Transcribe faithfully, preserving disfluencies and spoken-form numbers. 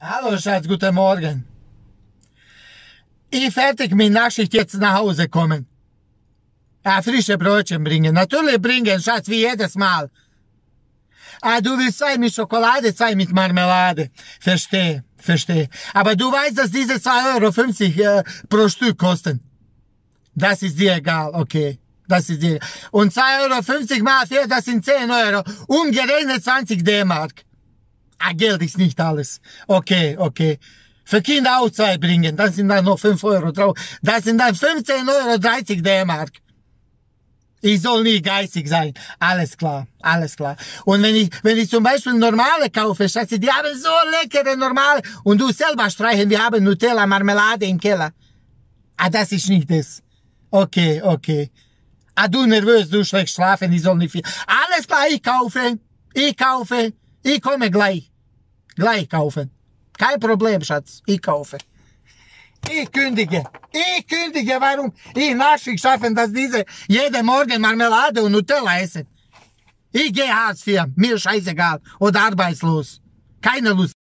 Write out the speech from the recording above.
Hallo Schatz, guten Morgen. Ich fertig mit Nachtschicht jetzt nach Hause kommen. Ja, frische Brötchen bringen. Natürlich bringen, Schatz, wie jedes Mal. Ah, du willst zwei mit Schokolade, zwei mit Marmelade. Verstehe, verstehe. Aber du weißt, dass diese zwei Euro fünfzig äh, pro Stück kosten. Das ist dir egal, okay. Das ist dir. Und zwei Euro fünfzig mal vier, das sind zehn Euro. Umgerechnet zwanzig D-Mark. Ah, Geld ist nicht alles. Okay, okay. Für Kinder auch zwei bringen, das sind dann noch fünf Euro drauf. Das sind dann fünfzehn Euro dreißig D-Mark. Ich soll nie geizig sein. Alles klar, alles klar. Und wenn ich, wenn ich zum Beispiel normale kaufe, Schatzi, die haben so leckere normale. Und du selber streichen, wir haben Nutella, Marmelade im Keller. Ah, das ist nicht das. Okay, okay. Ah, du nervös, du schlecht schlafen, ich soll nicht viel. Alles klar, ich kaufe. Ich kaufe. Ich komme gleich. Gleich kaufen. Kein Problem, Schatz. Ich kaufe. Ich kündige. Ich kündige, warum ich Nachschicht schaffen, dass diese jeden Morgen Marmelade und Nutella essen. Ich gehe Hartz vier. Mir scheißegal. Oder arbeitslos. Keine Lust.